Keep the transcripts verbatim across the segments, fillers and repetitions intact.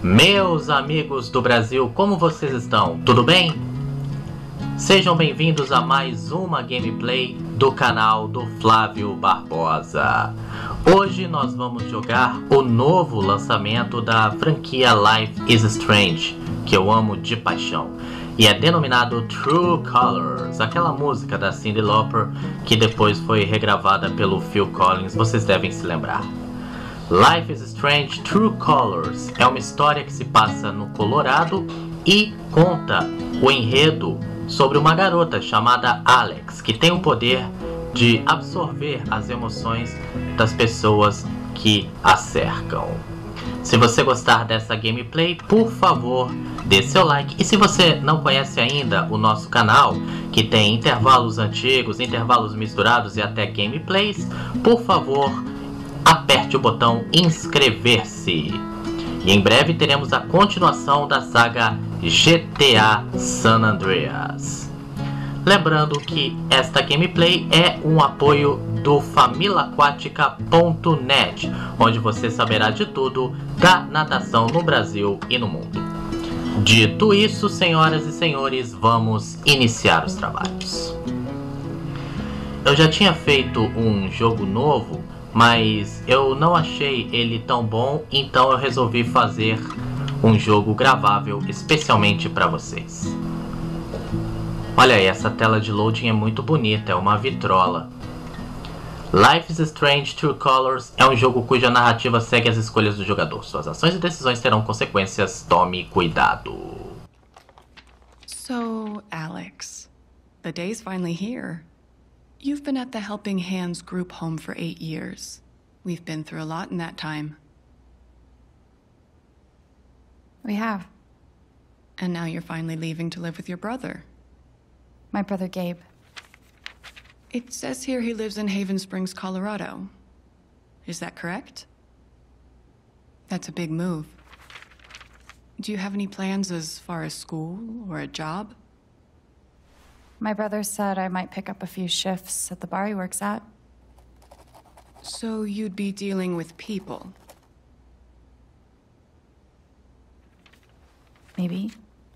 Meus amigos do Brasil, como vocês estão? Tudo bem? Sejam bem-vindos a mais uma gameplay do canal do Flávio Barbosa. Hoje nós vamos jogar o novo lançamento da franquia Life is Strange, que eu amo de paixão, e é denominado True Colors, aquela música da Cyndi Lauper que depois foi regravada pelo Phil Collins, vocês devem se lembrar. Life is Strange True Colors é uma história que se passa no Colorado e conta o enredo sobre uma garota chamada Alex, que tem o poder de absorver as emoções das pessoas que a cercam. Se você gostar dessa gameplay, por favor, dê seu like. E se você não conhece ainda o nosso canal, que tem intervalos antigos, intervalos misturados e até gameplays, por favor, aperte o botão inscrever-se. E em breve teremos a continuação da saga G T A San Andreas. Lembrando que esta gameplay é um apoio do Familaquatica ponto net, onde você saberá de tudo da natação no Brasil e no mundo. Dito isso, senhoras e senhores, vamos iniciar os trabalhos. Eu já tinha feito um jogo novo, mas eu não achei ele tão bom, então eu resolvi fazer um jogo gravável especialmente para vocês. Olha aí, essa tela de loading é muito bonita, é uma vitrola. Life is Strange True Colors é um jogo cuja narrativa segue as escolhas do jogador. Suas ações e decisões terão consequências, tome cuidado. So, Alex, the day's finally here. You've been at the Helping Hands group home for eight years. We've been through a lot in that time. We have. And now you're finally leaving to live with your brother. My brother Gabe. It says here he lives in Haven Springs, Colorado. Is that correct? That's a big move. Do you have any plans as far as school or a job? My brother said I might pick up a few shifts at the bar he works at. So you'd be dealing with people? Maybe.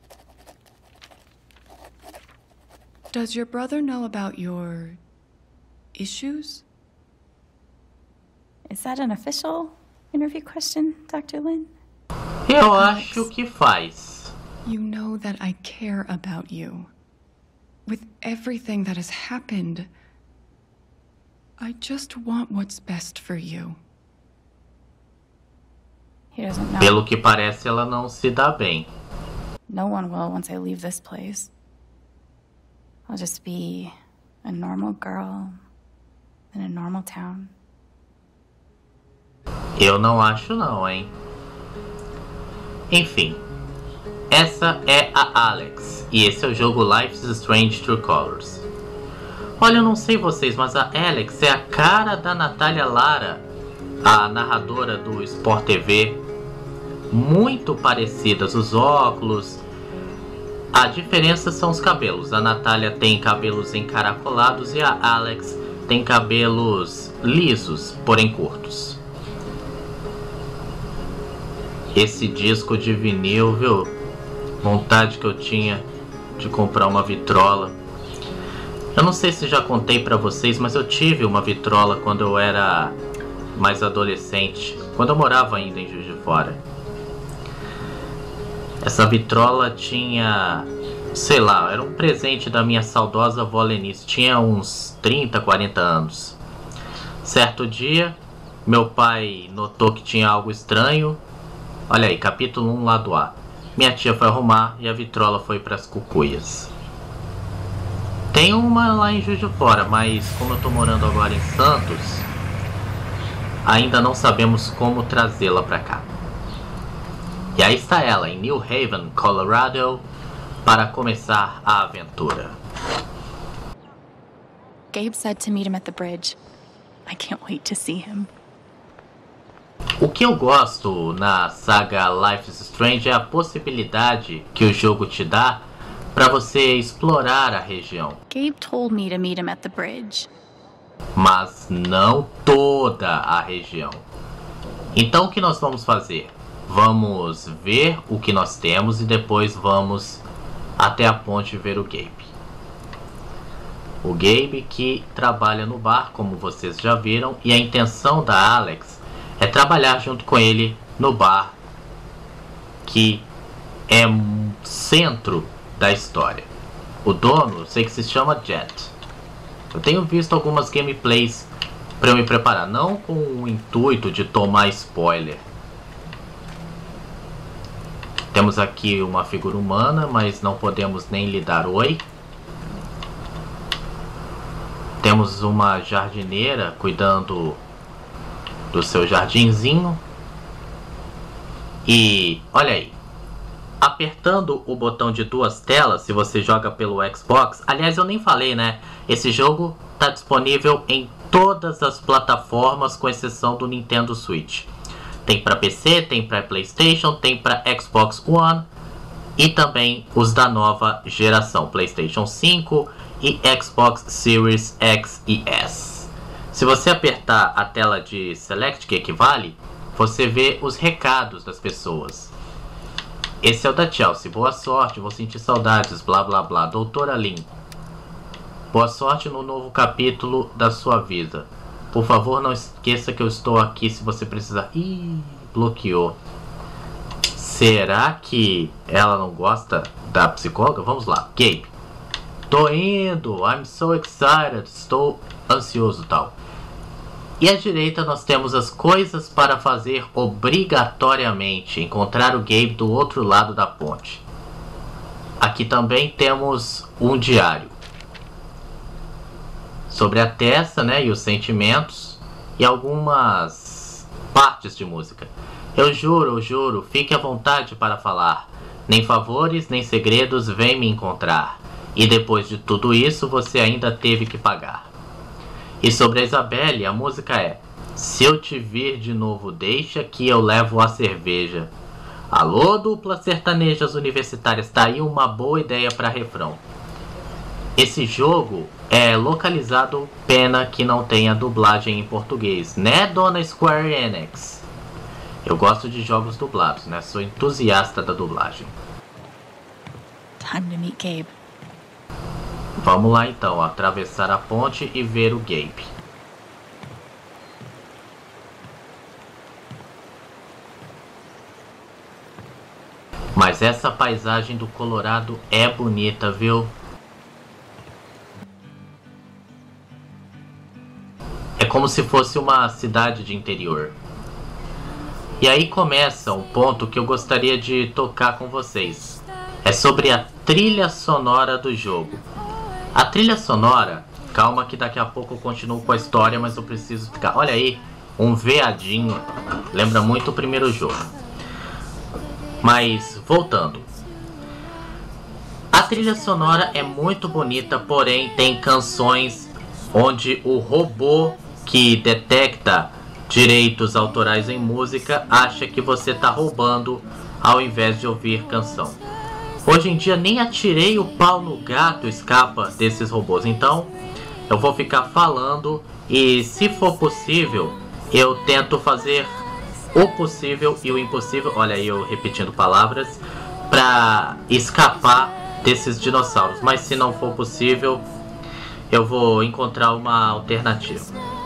Does your brother know about your issues? Is that an official interview question, Doctor Lin? Eu acho que faz. You know that I care about you. With everything that has happened, I just want what's best for you. He doesn't know. Pelo que parece, ela não se dá bem. No one will once I leave this place. I'll just be a normal girl in a normal town. Eu não acho não, hein? Enfim, essa é a Alex, e esse é o jogo Life is Strange True Colors. Olha, eu não sei vocês, mas a Alex é a cara da Natália Lara, a narradora do Sport T V. Muito parecidas, os óculos. A diferença são os cabelos. A Natália tem cabelos encaracolados e a Alex tem cabelos lisos, porém curtos. Esse disco de vinil, viu? Vontade que eu tinha de comprar uma vitrola. Eu não sei se já contei pra vocês, mas eu tive uma vitrola quando eu era mais adolescente, quando eu morava ainda em Juiz de Fora. Essa vitrola tinha, sei lá, era um presente da minha saudosa avó Lenice, tinha uns trinta, quarenta anos. Certo dia, meu pai notou que tinha algo estranho. Olha aí, capítulo um, lado A. Minha tia foi arrumar e a vitrola foi para as cucuias. Tem uma lá em Juiz de Fora, mas como eu tô morando agora em Santos, ainda não sabemos como trazê-la para cá. E aí está ela, em New Haven, Colorado, para começar a aventura. Gabe said to meet him at the bridge. I can't wait to see him. O que eu gosto na saga Life is Strange é a possibilidade que o jogo te dá para você explorar a região. Gabe told me to meet him at the bridge. Mas não toda a região. Então o que nós vamos fazer? vamos ver o que nós temos e depois vamos até a ponte ver o Gabe. O Gabe que trabalha no bar, como vocês já viram, e a intenção da Alex é trabalhar junto com ele no bar, que é o centro da história. O dono, eu sei que se chama Jet. Eu tenho visto algumas gameplays para eu me preparar, não com o intuito de tomar spoiler. Temos aqui uma figura humana, mas não podemos nem lhe dar oi. Temos uma jardineira cuidando do seu jardinzinho. E olha aí, apertando o botão de duas telas, se você joga pelo Xbox, aliás eu nem falei, né? Esse jogo está disponível em todas as plataformas, com exceção do Nintendo Switch. Tem para P C, tem para PlayStation, tem para Xbox One e também os da nova geração, PlayStation cinco e Xbox Series X e S. Se você apertar a tela de Select, que equivale, você vê os recados das pessoas. Esse é o da Chelsea. Boa sorte, vou sentir saudades, blá blá blá. Doutora Lin, boa sorte no novo capítulo da sua vida. Por favor, não esqueça que eu estou aqui se você precisar. Ih, bloqueou. Será que ela não gosta da psicóloga? Vamos lá. Gabe, tô indo. I'm so excited. Estou ansioso, tal. E à direita nós temos as coisas para fazer obrigatoriamente. Encontrar o Gabe do outro lado da ponte. Aqui também temos um diário sobre a Tessa, né, e os sentimentos, e algumas partes de música. Eu juro, eu juro, fique à vontade para falar. Nem favores, nem segredos, vem me encontrar. E depois de tudo isso, você ainda teve que pagar. E sobre a Isabelle, a música é: se eu te vir de novo, deixa que eu levo a cerveja. Alô, dupla sertanejas universitárias, tá aí uma boa ideia para refrão. Esse jogo é localizado, pena que não tenha dublagem em português, né, dona Square Enix? Eu gosto de jogos dublados, né? Sou entusiasta da dublagem. Time to meet Gabe. Vamos lá então, atravessar a ponte e ver o Gabe. Mas essa paisagem do Colorado é bonita, viu? É como se fosse uma cidade de interior. E aí começa um ponto que eu gostaria de tocar com vocês. É sobre a trilha sonora do jogo. A trilha sonora, calma que daqui a pouco eu continuo com a história, mas eu preciso explicar. Olha aí, um veadinho. Lembra muito o primeiro jogo. Mas, voltando. A trilha sonora é muito bonita, porém tem canções onde o robô que detecta direitos autorais em música acha que você está roubando ao invés de ouvir canção. Hoje em dia nem atirei o pau no gato escapa desses robôs, então eu vou ficar falando e, se for possível, eu tento fazer o possível e o impossível, olha aí eu repetindo palavras, para escapar desses dinossauros. Mas se não for possível, eu vou encontrar uma alternativa.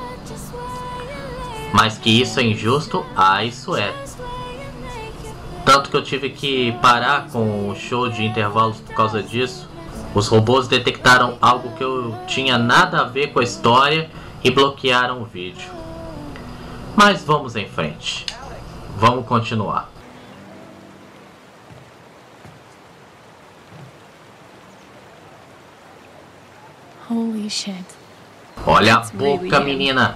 Mas que isso é injusto? Ah, isso é. Tanto que eu tive que parar com o show de intervalos por causa disso. Os robôs detectaram algo que eu tinha nada a ver com a história e bloquearam o vídeo. Mas vamos em frente. Vamos continuar. Holy shit. Olha a boca, menina.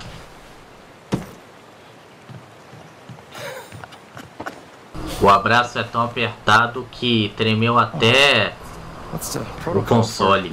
O abraço é tão apertado que tremeu até o console.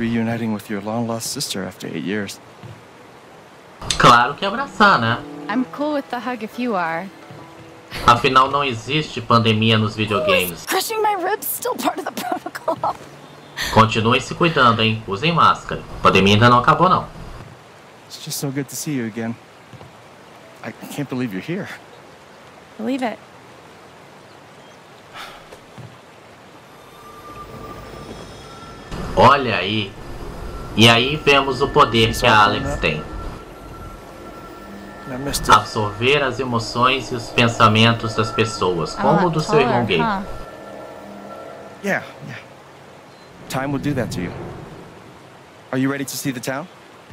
Claro que abraçar, né? I'm cool with the hug if you are. Afinal, não existe pandemia nos videogames. Crushing my ribs still part of the protocol. Continuem se cuidando, hein? Usem máscara. A pandemia ainda não acabou, não. It's just so good to see you again. I can't believe you're here. Believe it. Olha aí. E aí vemos o poder que a Alex tem. Absorver as emoções e os pensamentos das pessoas, como o do seu irmão Gabe. Yeah, yeah. Time will do that to you. Are you ready to see the town?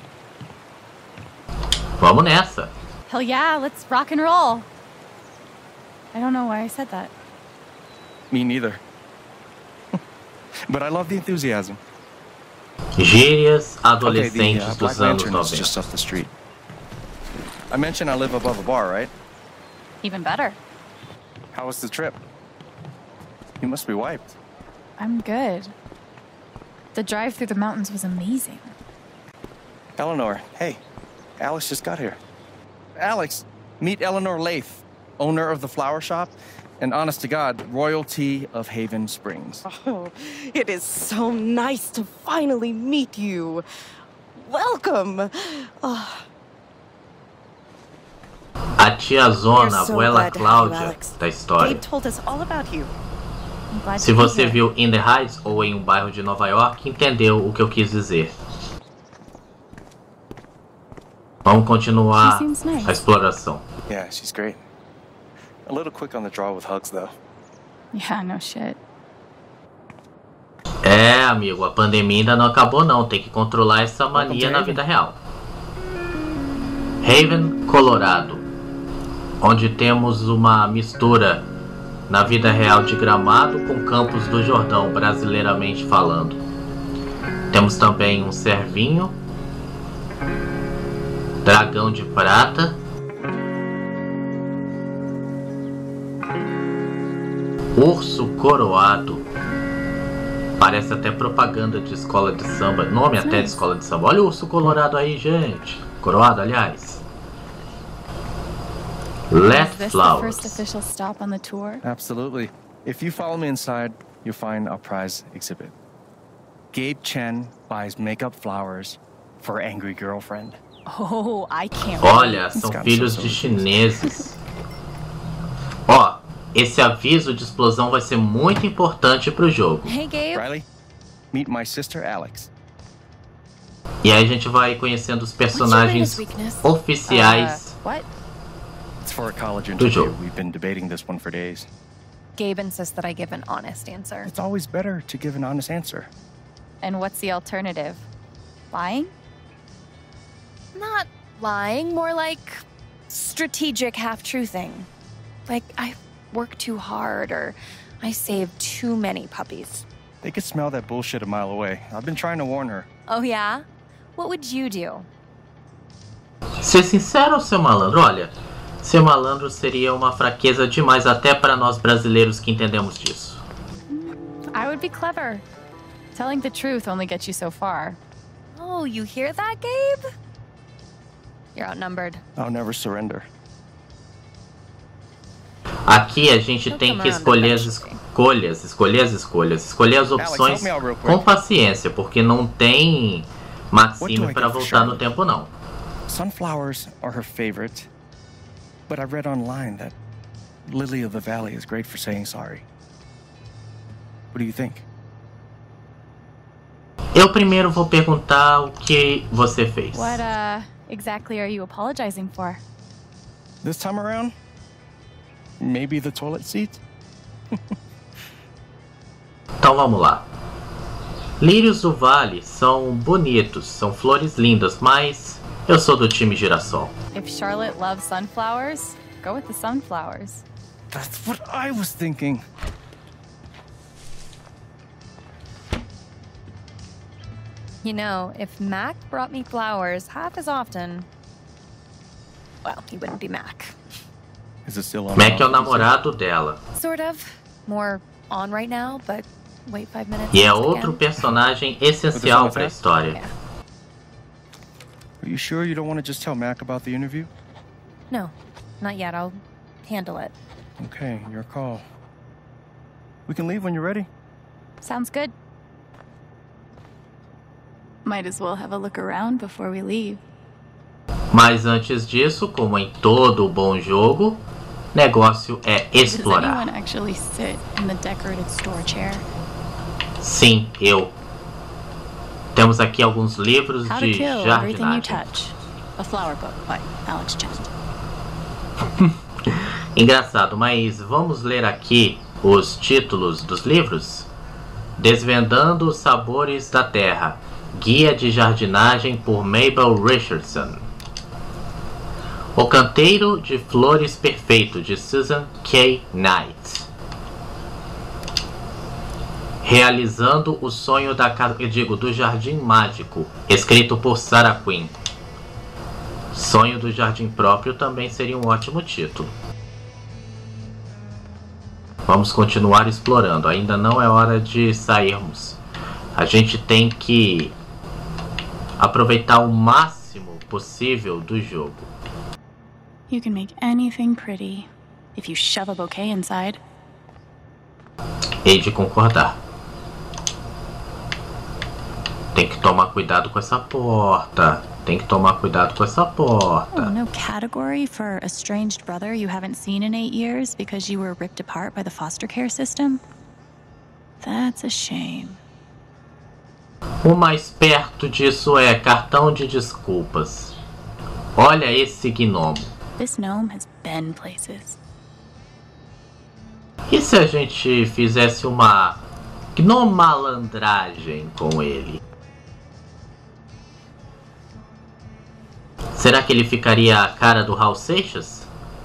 Vamos nessa. Hell yeah, let's rock and roll. I don't know why I said that. Me neither. But I love the enthusiasm. Gírias adolescentes okay, the, uh, dos Black anos Lantern is just noventa. off the street. I mentioned I live above a bar, right? Even better. How was the trip? You must be wiped. I'm good. The drive through the mountains was amazing. Eleanor, hey, Alex just got here. Alex, meet Eleanor Lath, owner of the flower shop, and honest to God, royalty of Haven Springs. Oh, it is so nice to finally meet you. Welcome. Oh. A tiazona, a so abuela glad to have you, Cláudia Alex. da história. Gabe told us all about you. I'm glad Se to be você here. viu In the Heights ou em um bairro de Nova York, entendeu o que eu quis dizer. Vamos continuar She seems nice. a exploração. Yeah, she's great. A little quick on the draw with hugs, though. Yeah, no shit. É, amigo, a pandemia ainda não acabou não, tem que controlar essa mania na vida real. Haven, Colorado, onde temos uma mistura na vida real de Gramado com Campos do Jordão, brasileiramente falando. Temos também um cervinho, dragão de prata, urso coroado. Parece até propaganda de escola de samba, nome até de escola de samba. Olha o urso colorado aí, gente. Coroado, aliás. Let Is this the Flowers. first official stop on the tour? Absolutely. If you follow me inside, you'll find our prize exhibit. Gabe Chen buys makeup flowers for angry girlfriend. Oh, I can't Olha, wait. são It's got filhos some de sort of chineses. Ó, esse aviso de explosão vai ser muito importante pro jogo. Hey, Gabe. Riley, meet my sister Alex. E aí a gente vai conhecendo os personagens oficiais. Uh, what? It's for a college Do interview. jogo. We've been debating this one for days. Gabe insists that I give an honest answer. It's always better to give an honest answer. And what's the alternative? Lying? Not lying, more like strategic half-truthing. Like, I work too hard or I save too many puppies. They could smell that bullshit a mile away. I've been trying to warn her. Oh, yeah? What would you do? Ser sincero ou ser malandro? Olha, ser malandro seria uma fraqueza demais até para nós brasileiros que entendemos disso. I would be clever. Telling the truth only gets you so far. Oh, you hear that, Gabe? You're outnumbered. I'll never surrender. Aqui a gente tem que escolher as escolhas, escolher as escolhas, escolher as opções com paciência, porque não tem Maxime para voltar no tempo não. Sunflowers are her favorite, but I read online that Lily of the Valley is great for saying sorry. What do you think? Eu primeiro vou perguntar o que você fez. What, uh, exactly are you apologizing for? This time around, maybe the toilet seat? Então vamos lá. Lírios do Vale são bonitos, são flores lindas, mas eu sou do time girassol. If Charlotte loves sunflowers, go with the sunflowers. That's what I was thinking. You know, if Mac brought me flowers half as often, well, he wouldn't be Mac. Is it still on? Mac é o namorado dela. Sort of. More on right now, but wait five minutes. E é once outro again. personagem essencial para a história. Yeah. Are you sure you don't want to just tell Mac about the interview? No, not yet. I'll handle it. Okay, your call. We can leave when you're ready. Sounds good. Might as well have a look around before we leave. Mas antes disso, como em todo bom jogo, negócio é Does explorar. anyone actually sit in the decorated store chair? Sim, eu. Temos aqui alguns livros How to de Kill Everything You jardinagem. Touch. A Flower Book by Alex Chant. Engraçado, mas vamos ler aqui os títulos dos livros? Desvendando os Sabores da Terra. Guia de Jardinagem por Mabel Richardson. O Canteiro de Flores Perfeito, de Susan K. Knight. Realizando o Sonho da Casa, eu digo, do Jardim Mágico, escrito por Sarah Quinn. Sonho do Jardim Próprio também seria um ótimo título. Vamos continuar explorando. Ainda não é hora de sairmos. A gente tem que aproveitar o máximo possível do jogo. You can make anything pretty if you shove a bouquet inside. Hei de concordar. Tem que tomar cuidado com essa porta. Tem que tomar cuidado com essa porta. Oh, no category for estranged brother you haven't seen in eight years because you were ripped apart by the foster care system? That's a shame. O mais perto disso é cartão de desculpas. Olha esse gnomo. This gnome has been places. E se a gente fizesse uma gnomalandragem com ele? Será que ele ficaria a cara do Hal Seixas?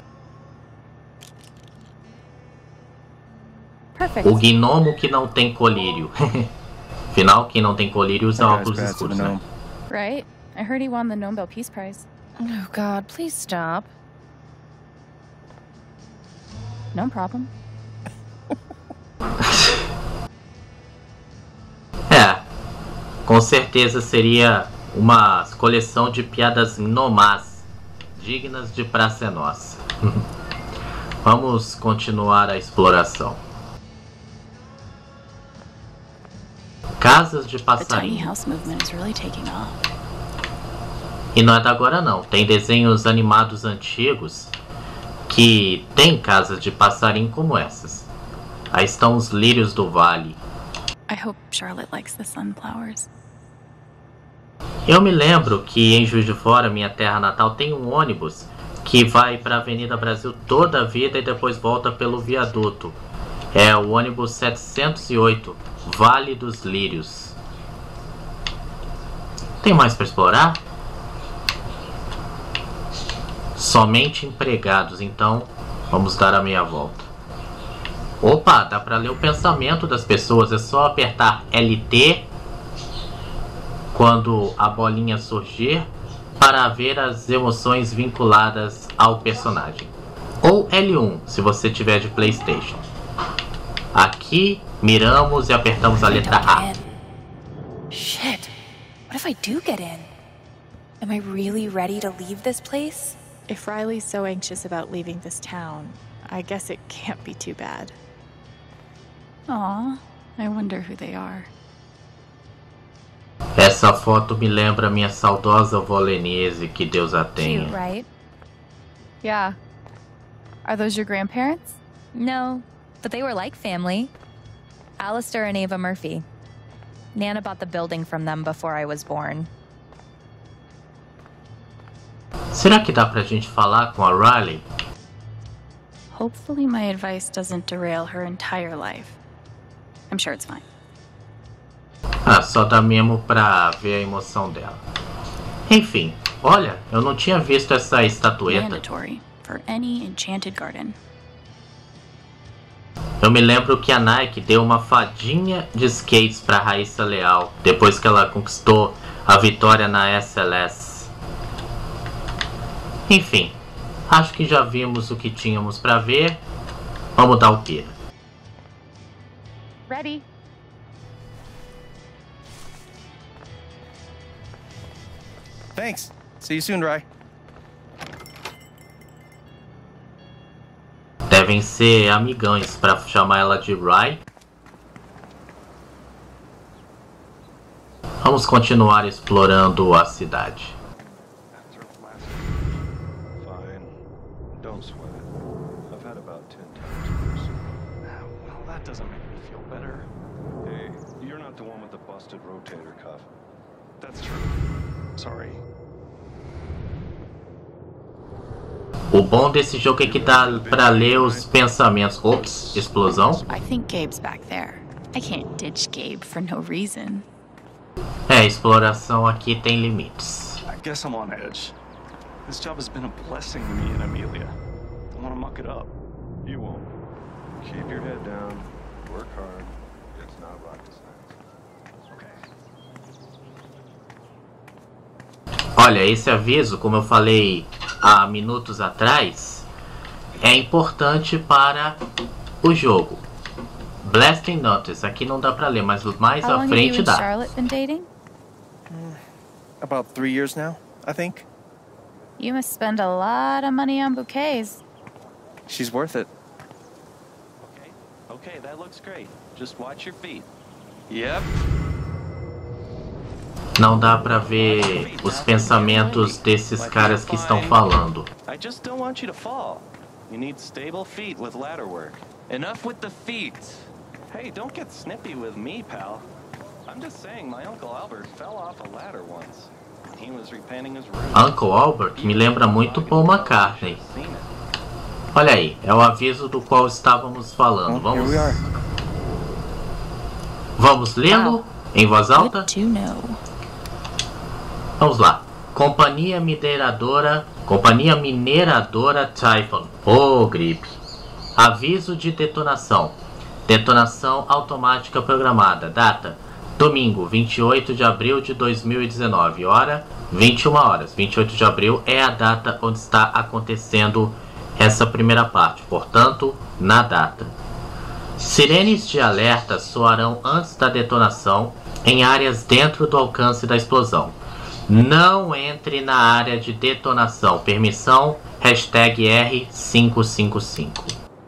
Perfect. O gnomo que não tem colírio. Afinal, quem não tem colírio usa That guy's óculos bad to escuros, the né? gnome. Right? I heard he won the Nobel Peace Prize. Oh God, please stop. No problem. É, com certeza seria uma coleção de piadas gnomás, dignas de Praça é Nossa. Vamos continuar a exploração. Casas de The tiny passarinho. house movement is really taking off. E não é da agora não, tem desenhos animados antigos que tem casas de passarinho como essas. Aí estão os lírios do vale. I hope Charlotte likes the sunflowers. Eu me lembro que em Juiz de Fora, minha terra natal, tem um ônibus que vai para a Avenida Brasil toda a vida e depois volta pelo viaduto. É o ônibus setecentos e oito, Vale dos Lírios. Tem mais para explorar? Somente empregados, então vamos dar a meia volta. Opa, dá para ler o pensamento das pessoas, é só apertar L T quando a bolinha surgir para ver as emoções vinculadas ao personagem. Ou L um, se você tiver de PlayStation. Aqui miramos e apertamos a letra A. Shit. What if I do get in? Am I really ready to leave this place? If Riley's so anxious about leaving this town, I guess it can't be too bad. Aw, I wonder who they are. Essa foto me lembra minha saudosa avó Lenise, que Deus a tenha. Cute, right? Yeah. Are those your grandparents? No, but they were like family. Alistair and Ava Murphy. Nana bought the building from them before I was born. Será que dá pra gente falar com a Riley? Hopefully my advice doesn't derail her entire life. I'm sure it's fine. Ah, só dá mesmo pra ver a emoção dela. Enfim, olha, eu não tinha visto essa estatueta. Mandatory for any enchanted garden. Eu me lembro que a Nike deu uma fadinha de skates pra Raíssa Leal, depois que ela conquistou a vitória na S L S. Enfim, acho que já vimos o que tínhamos pra ver. Vamos dar o pira. Ready? Thanks. See you soon, Rye. Devem ser amigães pra chamar ela de Rye. Vamos continuar explorando a cidade. Fine. Don't sweat it. I've had about ten times worse. Well, that doesn't make me feel better. Hey, you're not the one with the busted rotator cuff. That's true. Sorry. O bom desse jogo é que dá pra ler os pensamentos. Ops, explosão. I think Gabe's back there. I can't ditch Gabe for no reason. É, exploração aqui tem limites. I guess I'm on edge. This job has been a blessing to me and Amelia. Don't want to muck it up. You won't. Keep your head down. Work hard. It's not rocket science. Okay. Olha, esse aviso, como eu falei há minutos atrás, é importante para o jogo. Blasting Notice, aqui não dá pra ler, mas mais How à long have you frente and dá. Charlotte been dating? About three years now, I think. You must spend a lot of money on bouquets. She's worth it. Okay, okay, that looks great. Just watch your feet. Yep. Não dá pra ver os pensamentos desses caras que estão falando. I just don't want you to fall. You need stable feet with ladder work. Enough with the feet. Hey, don't get snippy with me, pal. I'm just saying my Uncle Albert fell off a ladder once. He was repainting his room. Uncle Albert me lembra muito Paul McCartney. Olha aí, é o aviso do qual estávamos falando. Vamos, vamos lê-lo em voz alta? Vamos lá. Companhia mineradora, Companhia Mineradora Typhon. Ô, gripe. Aviso de detonação. Detonação automática programada. Data: domingo, vinte e oito de abril de dois mil e dezenove. Hora: vinte e uma horas. vinte e oito de abril é a data onde está acontecendo essa primeira parte. Portanto, na data. Sirenes de alerta soarão antes da detonação em áreas dentro do alcance da explosão. Não entre na área de detonação. Permissão hashtag R quinhentos e cinquenta e cinco.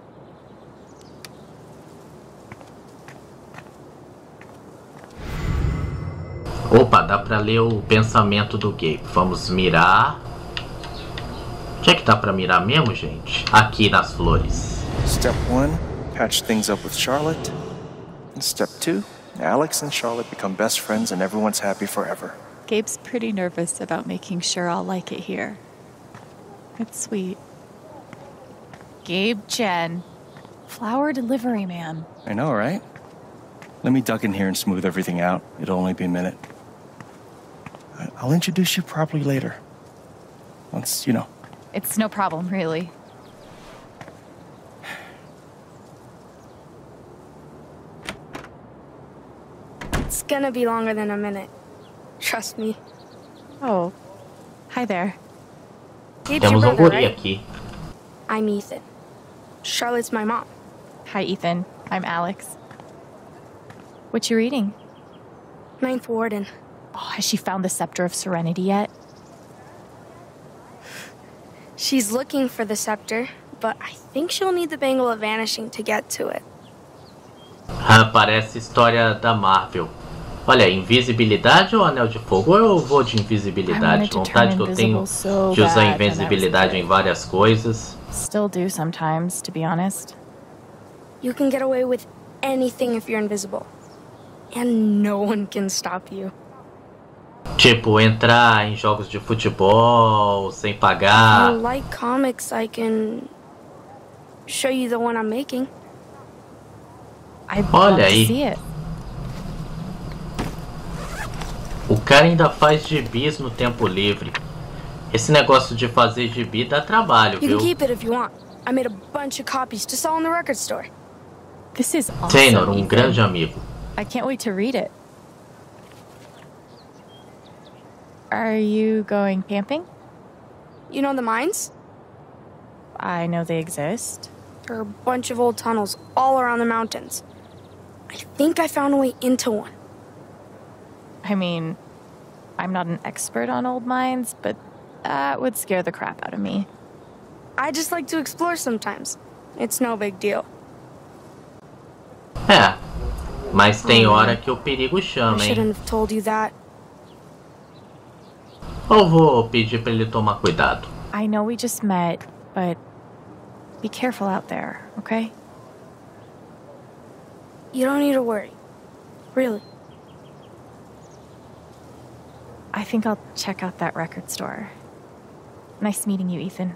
Opa, dá pra ler o pensamento do Gabe. Vamos mirar. Onde é que dá pra mirar mesmo, gente? Aqui nas flores. Step one, patch things up with Charlotte. And step two, Alex and Charlotte become best friends and everyone's happy forever. Gabe's pretty nervous about making sure I'll like it here. It's sweet. Gabe Chen, flower delivery man. I know, right? Let me duck in here and smooth everything out. It'll only be a minute. I- I'll introduce you properly later. Once, you know. It's no problem, really. It's gonna be longer than a minute. Trust me. Oh, hi there. Gabe's your Temos um brother, guri right? aqui. I'm Ethan. Charlotte's my mom. Hi, Ethan. I'm Alex. What you reading? Ninth Warden. Oh, has she found the Scepter of Serenity yet? She's looking for the scepter, but I think she'll need the Bangle of Vanishing to get to it. Ah, parece história da Marvel. Olha, invisibilidade ou anel de fogo? Eu vou de invisibilidade. Vontade que eu tenho de usar invisibilidade em várias coisas. Still do sometimes, to be honest. You can get away with anything if you're invisible. And no one can stop you. Tipo, entrar em jogos de futebol sem If pagar. you like comics, I can show you the one I'm making. I'd Olha love to aí. see it. O cara ainda faz gibis no tempo livre. Esse negócio de fazer gibi dá trabalho, You viu? can keep it if you want. I made a bunch of copies to sell in the record store. This is awesome. Taylor, um Ethan. grande amigo. I can't wait to read it. Are you going camping? You know the mines? I know they exist. There are a bunch of old tunnels all around the mountains. I think I found a way into one. I mean, I'm not an expert on old mines, but that would scare the crap out of me. I just like to explore sometimes. It's no big deal. É, mas tem hora que o perigo I chama, hein? shouldn't have told you that. Ou vou pedir pra ele tomar cuidado. I know we just met, but be careful out there, okay? You don't need to worry. Really. I think I'll check out that record store. Nice meeting you, Ethan.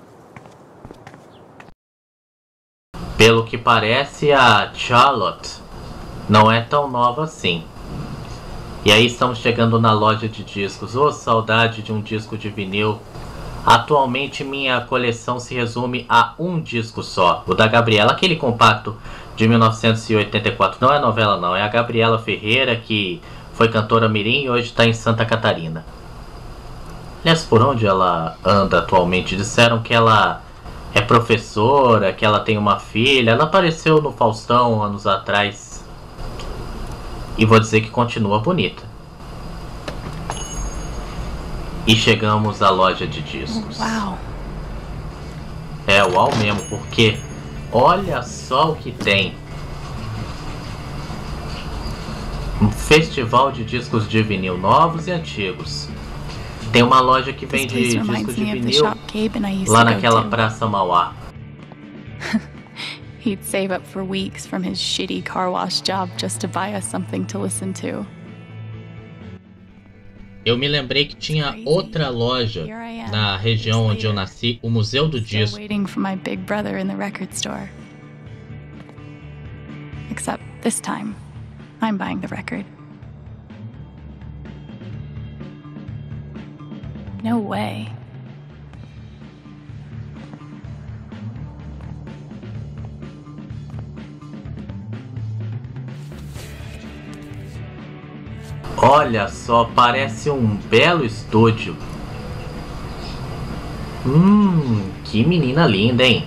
Pelo que parece, a Charlotte não é tão nova assim. E aí estamos chegando na loja de discos. Oh, saudade de um disco de vinil. Atualmente minha coleção se resume a um disco só, o da Gabriela, aquele compacto de mil novecentos e oitenta e quatro. Não é novela não, é a Gabriela Ferreira, que foi cantora mirim e hoje está em Santa Catarina. Aliás, por onde ela anda atualmente? Disseram que ela é professora, que ela tem uma filha. Ela apareceu no Faustão anos atrás. E vou dizer que continua bonita. E chegamos à loja de discos. Uau! É, uau mesmo, porque olha só o que tem. Um festival de discos de vinil novos e antigos. Tem uma loja que vende discos de vinil lá naquela Praça Mauá. He'd save up for weeks from his shitty car wash job just to buy us something to listen to. Eu me lembrei que tinha outra loja na região onde eu nasci, o Museu do Disco. Waiting for my big brother in the record store. Except this time, I'm buying the record. No way. Olha só, parece um belo estúdio. Hum, que menina linda, hein?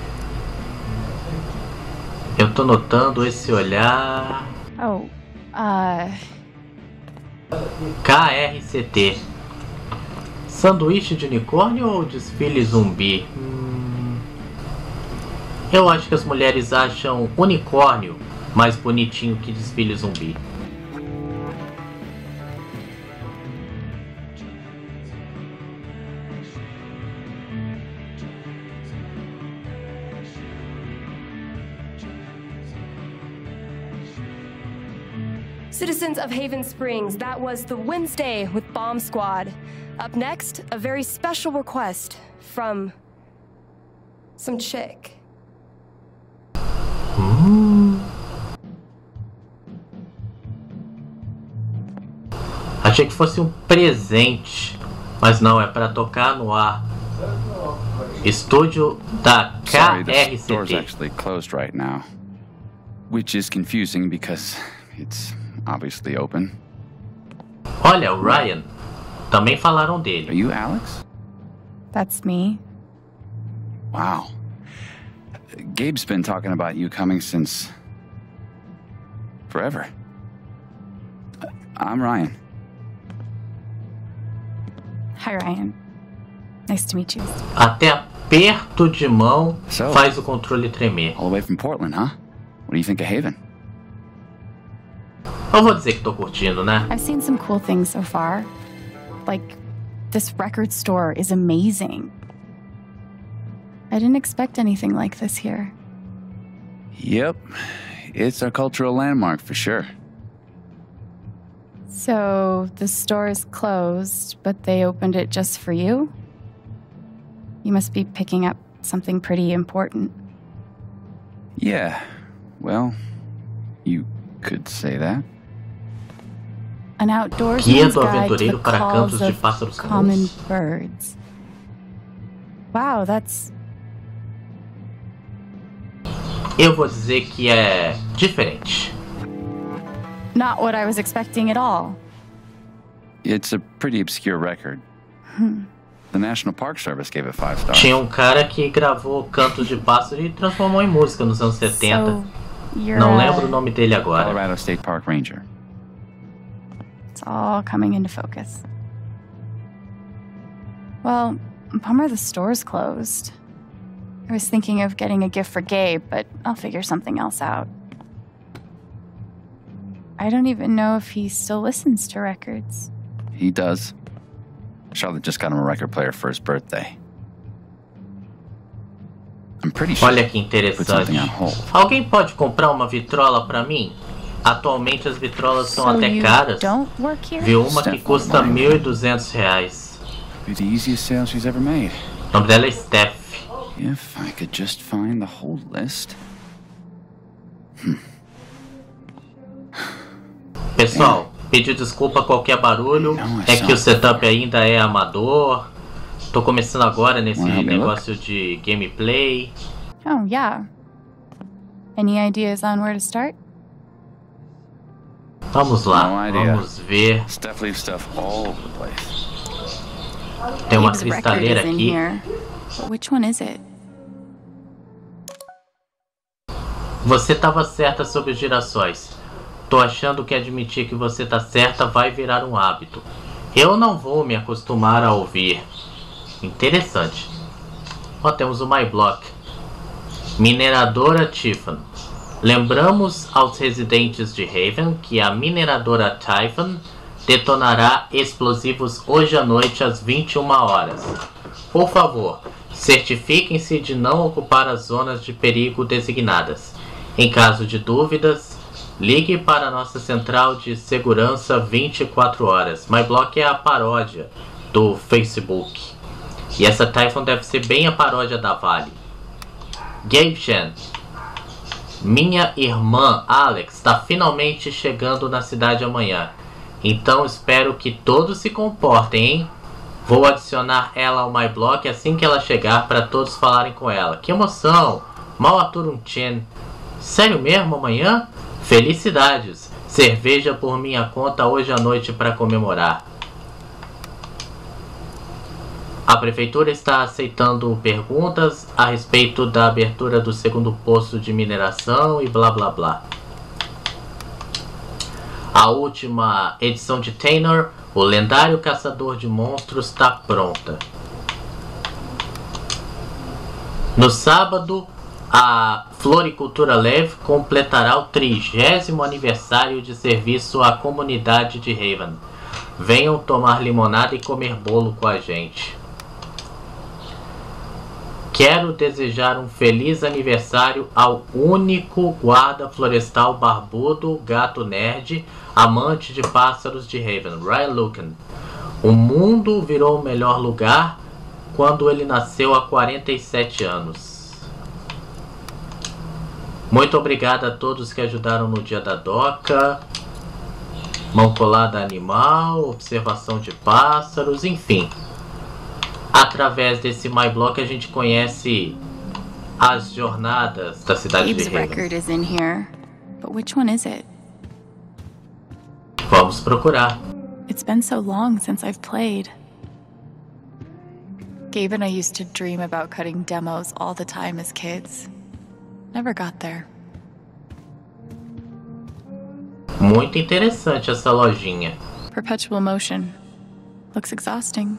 Eu tô notando esse olhar. Oh, uh... K R C T. Sanduíche de unicórnio ou desfile zumbi? Hum... Eu acho que as mulheres acham unicórnio mais bonitinho que desfile zumbi. Citizens of Haven Springs, that was the Wednesday with Bomb Squad. Up next, a very special request from some chick. Hum. Achei que fosse um presente, mas não, é para tocar no ar. Estúdio da K R C T. Sorry, the store's actually closed right now, which is confusing because it's obviously open. Olha, o Ryan. Também falaram dele. Are you Alex? That's me. Wow. Gabe's been talking about you coming since forever. I'm Ryan. Hi, Ryan. Nice to meet you. Até aperto de mão so, faz o controle tremer. All the way from Portland, huh? What do you think of Haven? Eu vou dizer que tô curtindo, né? I've seen some cool things so far. Like, this record store is amazing. I didn't expect anything like this here. Yep. It's a cultural landmark for sure. So, the store is closed, but they opened it just for you? You must be picking up something pretty important. Yeah. Well, you could say that. An outdoorsman's guide to the para calls cantos de of pássaros common comuns. birds. Wow, that's... Eu vou dizer que é diferente. Not what I was expecting at all. It's a pretty obscure record. Hmm. The National Park Service gave it five stars. Tinha um cara que gravou Cantos de Pássaro e transformou em música nos anos setenta. So, you're Não a... lembro o nome dele agora. Colorado State Park Ranger. It's all coming into focus. Well, bummer the store's closed. I was thinking of getting a gift for Gabe, but I'll figure something else out. I don't even know if he still listens to records. He does. Charlotte just got him a record player for his birthday. I'm pretty sure Olha que put something interessante. on hold. Alguém pode comprar uma vitrola pra mim? Atualmente as vitrolas são So até you caras. don't work here? Vi uma que custa mil e duzentos reais. Be the easiest sale she's ever made. O nome dela é Steph. If I could just find the whole list. Hmm. Pessoal, pedir desculpa a qualquer barulho. É que o setup ainda é amador. Tô começando agora nesse negócio de gameplay. Oh, yeah. Any ideas on where to start? Vamos lá, No idea. vamos ver. Steph leaves stuff all over the place. Tem uma Abe's record cristaleira is in aqui. here. But which one is it? Você tava certa sobre os girassóis. Tô achando que admitir que você tá certa vai virar um hábito. Eu não vou me acostumar a ouvir. Interessante. Ó, temos o My Block. Mineradora Typhon. Lembramos aos residentes de Haven que a mineradora Typhon detonará explosivos hoje à noite às vinte e uma horas. Por favor, certifiquem-se de não ocupar as zonas de perigo designadas. Em caso de dúvidas, ligue para a nossa central de segurança vinte e quatro horas. MyBlock é a paródia do Facebook. E essa Typhon deve ser bem a paródia da Vale. Gabe Shen. Minha irmã Alex está finalmente chegando na cidade amanhã. Então espero que todos se comportem, hein? Vou adicionar ela ao MyBlock assim que ela chegar para todos falarem com ela. Que emoção! Mal aturo um Chen. Sério mesmo amanhã? Felicidades! Cerveja por minha conta hoje à noite para comemorar. A prefeitura está aceitando perguntas a respeito da abertura do segundo poço de mineração e blá blá blá. A última edição de Tainor, o lendário caçador de monstros, está pronta. No sábado, a Floricultura Leve completará o trigésimo aniversário de serviço à comunidade de Haven. Venham tomar limonada e comer bolo com a gente. Quero desejar um feliz aniversário ao único guarda florestal barbudo, gato nerd, amante de pássaros de Haven, Ryan Lucan. O mundo virou o melhor lugar quando ele nasceu há quarenta e sete anos. Muito obrigado a todos que ajudaram no dia da doca. Mão colada animal, observação de pássaros, enfim. Através desse MyBlock a gente conhece as jornadas da cidade Abe's de Haven. record is in here, but which one is it? Vamos procurar. It's been so long since I've played. Gabe and I used to dream about cutting demos all the time as kids. Never got there. Muito interessante essa lojinha. Perpetual motion. Looks exhausting.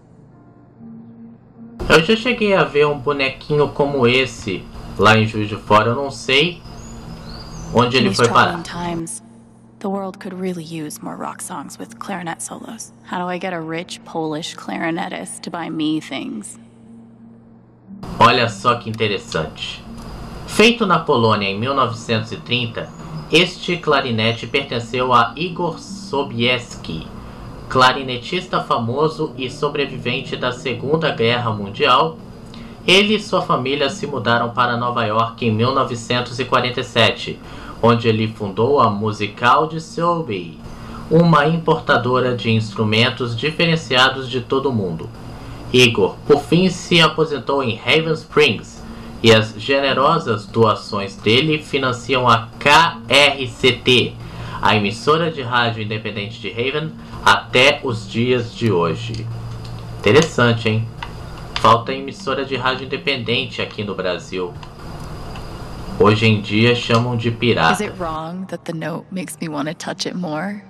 Eu já cheguei a ver um bonequinho como esse lá em Juiz de Fora. Eu não sei onde ele foi parar. Times, the world could really use more rock songs with clarinet solos. How do I get a rich Polish clarinetist to buy me things? Olha só que interessante. Feito na Polônia em mil novecentos e trinta, este clarinete pertenceu a Igor Sobieski, clarinetista famoso e sobrevivente da Segunda Guerra Mundial. Ele e sua família se mudaram para Nova York em mil novecentos e quarenta e sete, onde ele fundou a Musical de Sobe, uma importadora de instrumentos diferenciados de todo o mundo. Igor, por fim, se aposentou em Haven Springs, e as generosas doações dele financiam a K R C T, a emissora de rádio independente de Haven, até os dias de hoje. Interessante, hein? Falta emissora de rádio independente aqui no Brasil. Hoje em dia chamam de pirata. Is it wrong that the note makes me want to touch it more?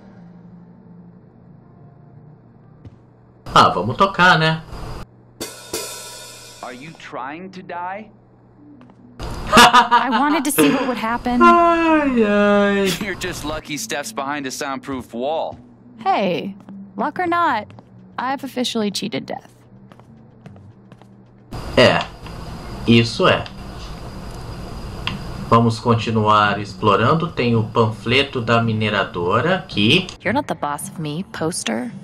Ah, vamos tocar, né? Are you trying to die? I wanted to see what would happen. Ai, ai. You're just lucky Steph's behind a soundproof wall. Hey, luck or not, I've officially cheated death. É, isso é. Vamos continuar explorando. Tem o panfleto da mineradora aqui. You're not the boss of me, poster.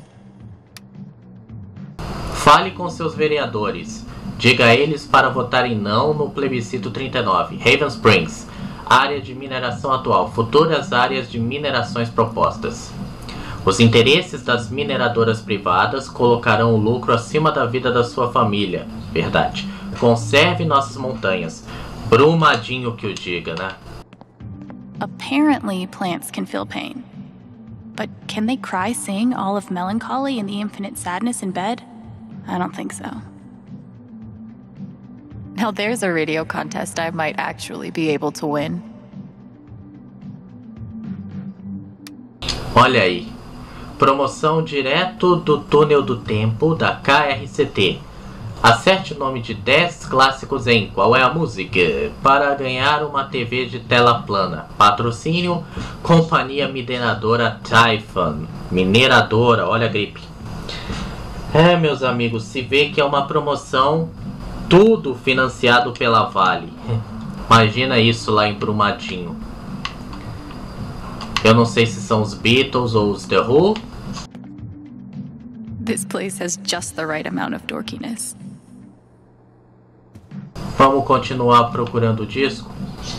Fale com seus vereadores. Diga a eles para votarem não no plebiscito trinta e nove. Haven Springs. Área de mineração atual. Futuras áreas de minerações propostas. Os interesses das mineradoras privadas colocarão o lucro acima da vida da sua família. Verdade. Conserve nossas montanhas. Brumadinho que o diga, né? Apparently, plants can feel pain. But can they cry, sing all of melancholy and the infinite sadness in bed? I don't think so. Now there's a radio contest I might actually be able to win. Olha aí. Promoção direto do túnel do tempo da K R C T. Acerte o nome de dez clássicos em Qual é a Música? Para ganhar uma T V de tela plana. Patrocínio Companhia Mineradora Typhon. Mineradora, olha a gripe. É, meus amigos, se vê que é uma promoção, tudo financiado pela Vale. Imagina isso lá em Brumadinho. Eu não sei se são os Beatles ou os The Who. This place has just the right amount of dorkiness. Vamos continuar procurando o disco.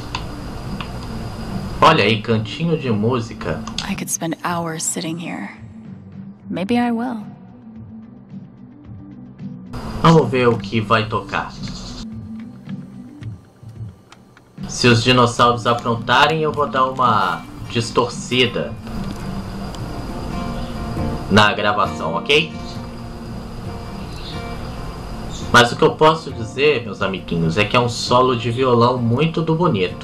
Olha aí, cantinho de música. I could spend hours sitting here. Maybe I will. Vamos ver o que vai tocar. Se os dinossauros aprontarem, eu vou dar uma distorcida na gravação, ok? Mas o que eu posso dizer, meus amiguinhos, é que é um solo de violão muito do bonito.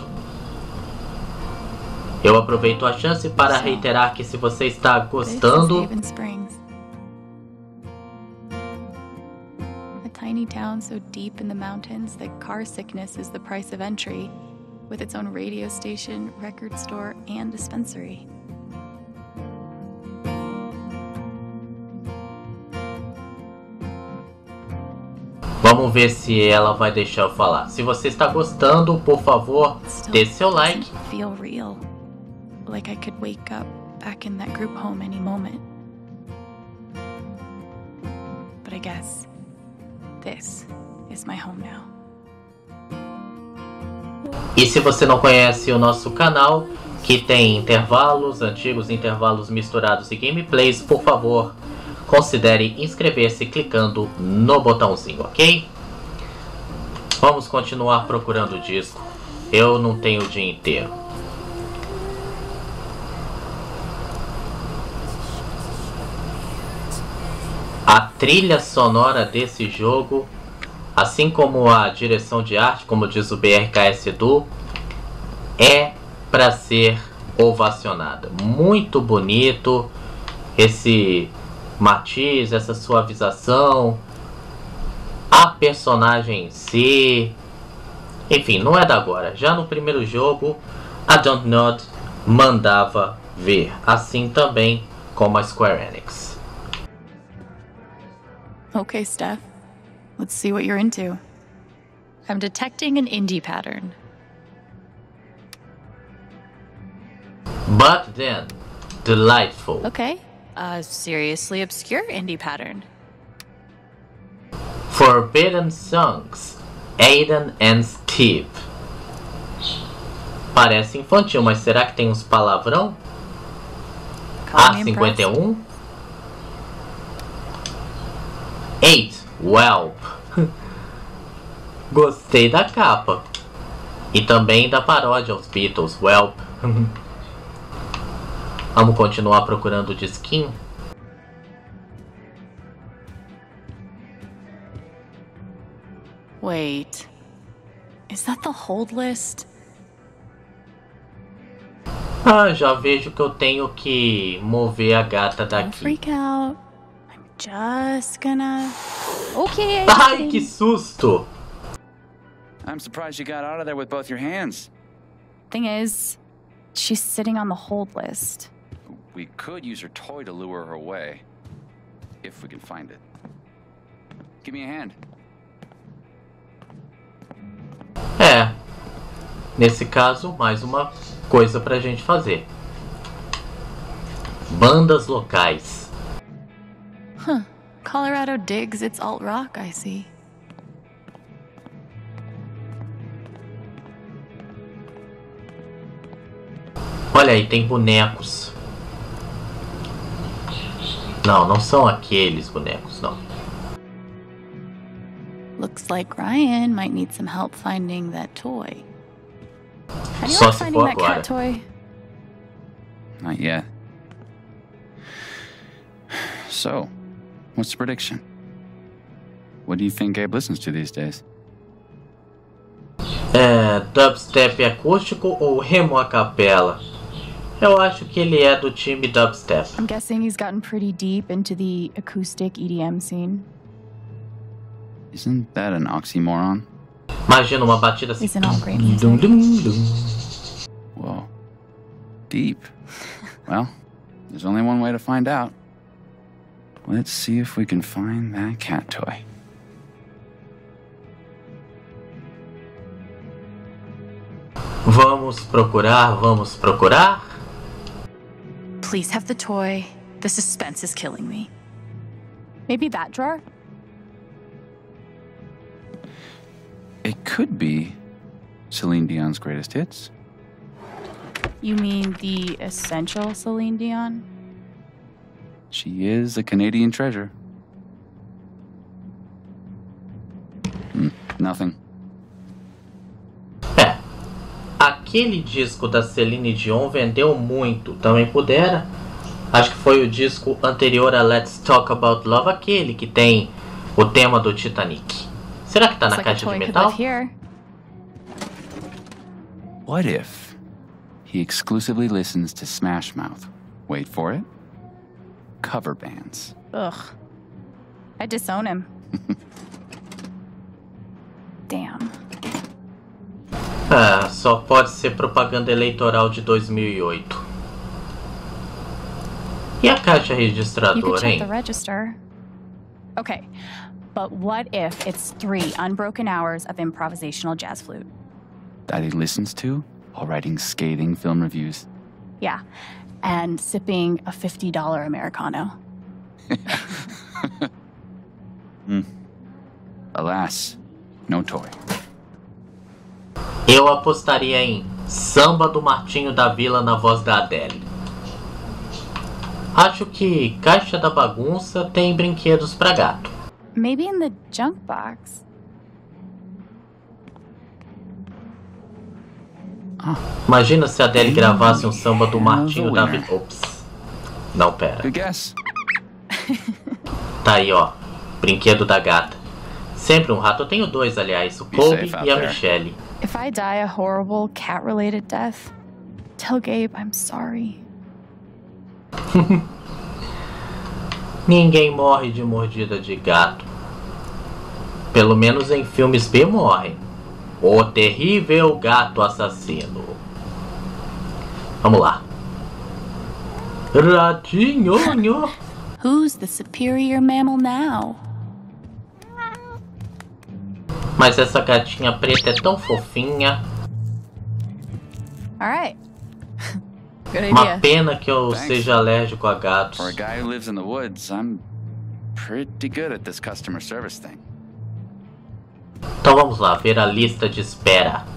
Eu aproveito a chance para reiterar que se você está gostando... Tiny town so deep in the mountains that car sickness is the price of entry, with its own radio station, record store, and dispensary. Vamos ver se ela vai deixar eu falar. Se você está gostando, por favor, dê seu like. Feel real, like I could wake up back in that group home any moment. But I guess this is my home now. E se você não conhece o nosso canal, que tem intervalos, antigos intervalos misturados e gameplays, por favor, considere inscrever-se clicando no botãozinho, ok? Vamos continuar procurando o disco. Eu não tenho o dia inteiro. A trilha sonora desse jogo, assim como a direção de arte, como diz o B R K S Edu, é para ser ovacionada. Muito bonito esse matiz, essa suavização, a personagem em si. Enfim, não é da agora. Já no primeiro jogo, a Dontnod mandava ver. Assim também como a Square Enix. Okay, Steph. Let's see what you're into. I'm detecting an indie pattern. But then, delightful. Okay. A seriously obscure indie pattern. Forbidden Songs, Aiden and Steve. Parece infantil, mas será que tem uns palavrão? A cinquenta e um? Eight, Welp. Gostei da capa. E também da paródia aos Beatles, Welp. Vamos continuar procurando o disquinho. Wait. Is that the hold list? Ah, já vejo que eu tenho que mover a gata Don't daqui. freak out. I'm just gonna... Okay. Ai, que susto! I'm surprised you got out of there with both your hands. Thing is, she's sitting on the hold list. We could use her toy to lure her away. If we can find it. Give me a hand. É. Nesse caso, mais uma coisa pra gente fazer. Bandas locais. Huh. Colorado digs its alt rock, I see. Olha aí, tem bonecos. Não, não são aqueles bonecos, não. Looks like Ryan might need some help finding that toy. How do you Só like se finding for that agora. cat toy? Not yet. So, what's the prediction? What do you think Gabe listens to these days? É, dubstep acústico ou emo a capela? Eu acho que ele é do time dubstep. I'm guessing he's gotten pretty deep into the acoustic E D M scene. Isn't that an oxymoron? Imagina uma batida assim. Isn't all great music. Dum, dum, dum. Whoa. Deep. Well, there's only one way to find out. Let's see if we can find that cat toy. Vamos procurar, vamos procurar. Please have the toy. The suspense is killing me. Maybe that drawer? It could be Celine Dion's greatest hits. You mean the essential Celine Dion? She is a Canadian treasure. Hmm, nothing. É, aquele disco da Celine Dion vendeu muito. Também pudera. Acho que foi o disco anterior a Let's Talk About Love, aquele que tem o tema do Titanic. Será que tá na Looks like a caixa de toy could metal? live here. What if he exclusively listens to Smash Mouth? Wait for it. Cover bands. Ugh. I disown him. Damn. Ah, só pode ser propaganda eleitoral de dois mil e oito. E a caixa You could registradora, check the hein? register. Okay, but what if it's three unbroken hours of improvisational jazz flute? That he listens to while writing scathing film reviews. Yeah, and sipping a fifty dollar Americano. Hmm. Alas, no toy. Eu apostaria em Samba do Martinho da Vila na voz da Adele. Acho que Caixa da Bagunça tem brinquedos pra gato. Maybe in the junk box. Imagina se a Adele gravasse um samba do Martinho da Vila. Ops. Não, pera. Good guess. Tá aí, ó. Brinquedo da gata. Sempre um rato. Eu tenho dois, aliás. O Colby e a Michelle. If I die a horrible cat-related death, tell Gabe I'm sorry. Ninguém morre de mordida de gato. Pelo menos em filmes B morrem. O terrível gato assassino. Vamos lá. Ratinho. Who's the superior mammal now? Mas essa gatinha preta é tão fofinha. All right. Good Uma idea. pena que eu Thanks. seja alérgico a gatos. For a guy who lives in the woods, I'm pretty good at this customer service thing. Então vamos lá, ver a lista de espera.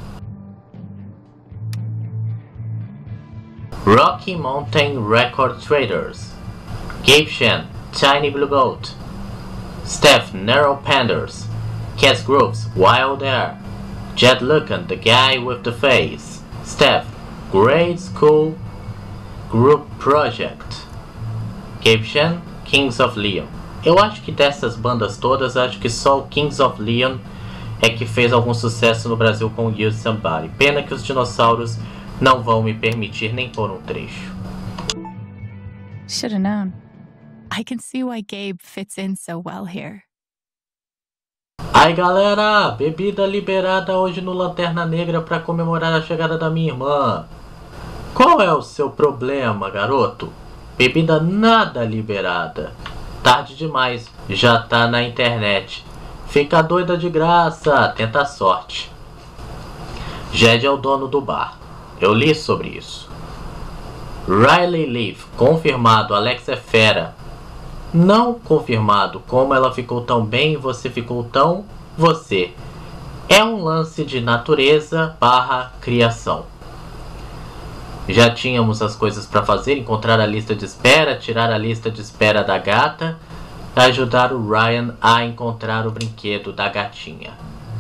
Rocky Mountain Record Traders, Gabe Shen, Tiny Blue Goat, Steph, Narrow Panders, Cass Groves, Wild Air, Jed Lucan, The Guy with the Face, Steph, Grade School Group Project, Gabe Shen, Kings of Leon. Eu acho que dessas bandas todas, acho que só o Kings of Leon é que fez algum sucesso no Brasil com o Use Somebody. Pena que os dinossauros não vão me permitir nem por um trecho. Should have known. I can see why Gabe fits in so well here. Ai galera, bebida liberada hoje no Lanterna Negra para comemorar a chegada da minha irmã. Qual é o seu problema, garoto? Bebida nada liberada. Tarde demais, já tá na internet. Fica doida de graça, tenta a sorte. Jed é o dono do bar. Eu li sobre isso. Riley Leaf, confirmado. Alex é fera. Não confirmado. Como ela ficou tão bem e você ficou tão você. É um lance de natureza barra criação. Já tínhamos as coisas para fazer, encontrar a lista de espera, tirar a lista de espera da gata, ajudar o Ryan a encontrar o brinquedo da gatinha.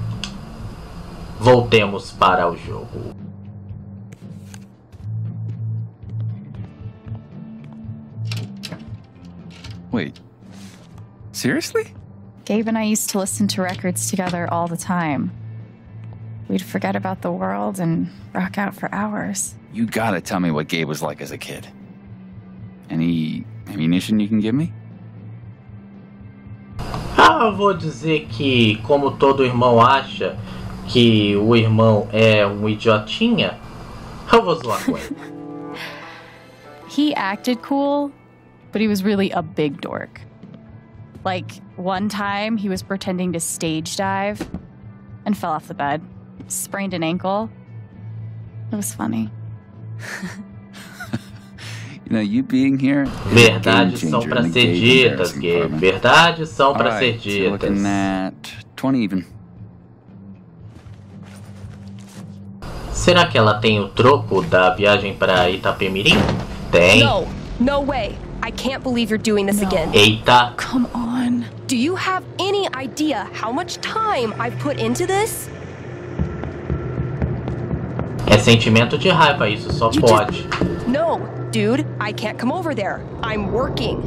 Voltemos para o jogo. Wait, seriously? Gabe and I used to listen to records together all the time. We'd forget about the world and rock out for hours. You gotta tell me what Gabe was like as a kid. Any ammunition you can give me? Ah, vou dizer que, como todo irmão acha que o irmão é um idiotinha, eu vou zoar com ele. He acted cool, but he was really a big dork. Like, one time he was pretending to stage dive and fell off the bed, sprained an ankle. It was funny. You know, you being here. Verdades são pra ser ditas, Gabe. Verdades são pra ser Right, so you're ditas. looking at twenty even. Será que ela tem o troco da viagem pra Itapemirim? Tem. No, no way. I can't believe you're doing this again. Eita. Come on. Do you have any idea how much time I've put into this? É sentimento de raiva, isso só You pode. No, dude, I can't come over there. I'm working.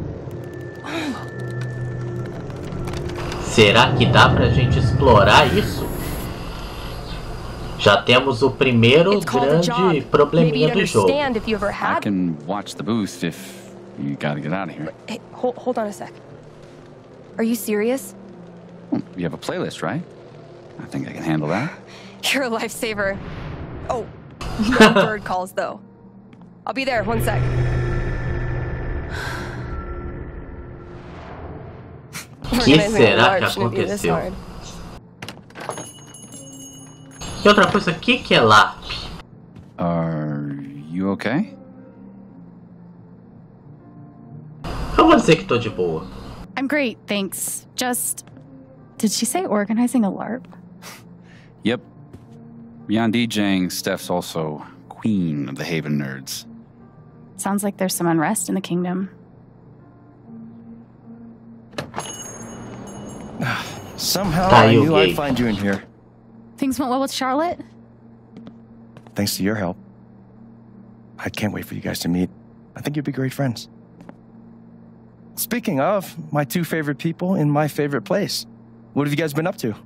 Será que dá pra gente explorar isso? Já temos o primeiro It's called a grande job. Maybe you'd probleminha do jogo. understand if you ever I had. can watch the booth if you gotta get out of here. Hey, hold, hold on a sec. Are you serious? Well, you have a playlist, right? I think I can handle that. You're a lifesaver. Oh, no bird calls though. I'll be there, one sec. Que será que aconteceu? E outra coisa, o que, que é LARP? Are you okay? Eu vou dizer que tô de boa. I'm great, thanks. Just. Did she say organizing a LARP? Yep. Beyond DJing, Steph's also queen of the Haven nerds. Sounds like there's some unrest in the kingdom. Somehow Tá I aí o knew I'd Gabe. find you in here. Things went well with Charlotte? Thanks to your help. I can't wait for you guys to meet. I think you'd be great friends. Speaking of, my two favorite people in my favorite place. What have you guys been up to?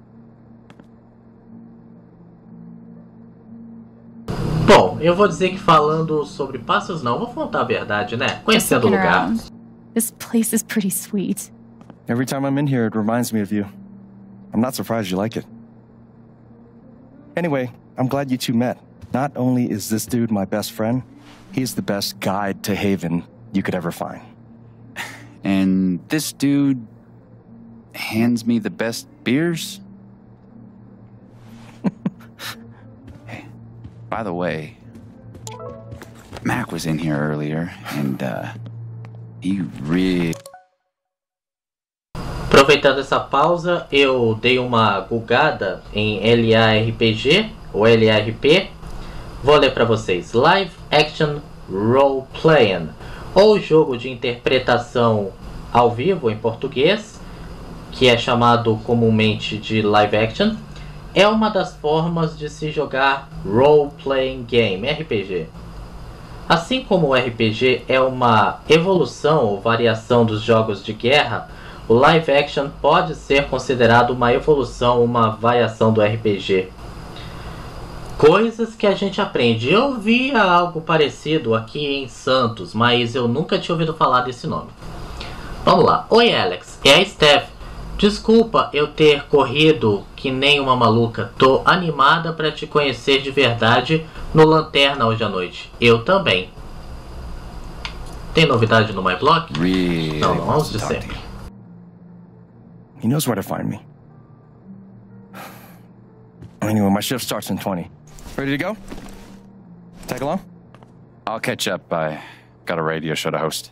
Bom, eu vou dizer que falando sobre passos não, vou contar a verdade, né? Conhecendo o looking lugar. around. This place is pretty sweet. Every time I'm in here, it reminds me of you. I'm not surprised you like it. Anyway, I'm glad you two met. Not only is this dude my best friend, he's the best guide to Haven you could ever find. And this dude hands me the best beers? Hey, by the way, Mac was in here earlier, and uh, he really... Aproveitando essa pausa, eu dei uma googada em L A R P G, ou L A R P. Vou ler para vocês. Live Action Role Playing, ou jogo de interpretação ao vivo em português, que é chamado comumente de live action, é uma das formas de se jogar role playing game, R P G. Assim como o R P G é uma evolução ou variação dos jogos de guerra, o live action pode ser considerado uma evolução, uma variação do R P G. Coisas que a gente aprende. Eu via algo parecido aqui em Santos, mas eu nunca tinha ouvido falar desse nome. Vamos lá. Oi, Alex. É a Steph. Desculpa eu ter corrido que nem uma maluca. Tô animada para te conhecer de verdade no Lanterna hoje à noite. Eu também. Tem novidade no My Blog? Really Não, não, wants vamos to de talk to sempre. you. He knows where to find me. Anyway, my shift starts in twenty. Ready to go? Tag along? I'll catch up. I got a radio show to host.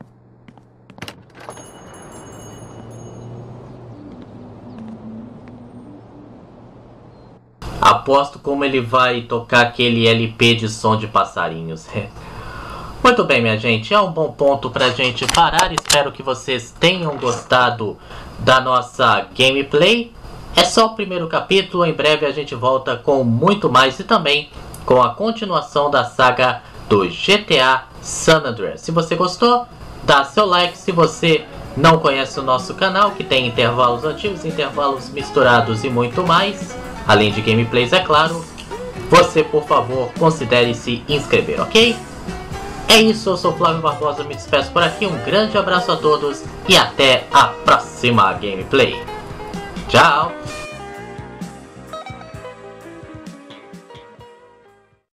Aposto como ele vai tocar aquele L P de som de passarinhos. Muito bem, minha gente. É um bom ponto pra gente parar. Espero que vocês tenham gostado da nossa gameplay. É só o primeiro capítulo. Em breve a gente volta com muito mais e também com a continuação da saga do G T A San Andreas. Se você gostou, dá seu like. Se você não conhece o nosso canal, que tem intervalos antigos, intervalos misturados e muito mais, além de gameplays, é claro, você, por favor, considere se inscrever, ok? É isso, eu sou o Flávio Barbosa, me despeço por aqui, um grande abraço a todos e até a próxima gameplay. Tchau!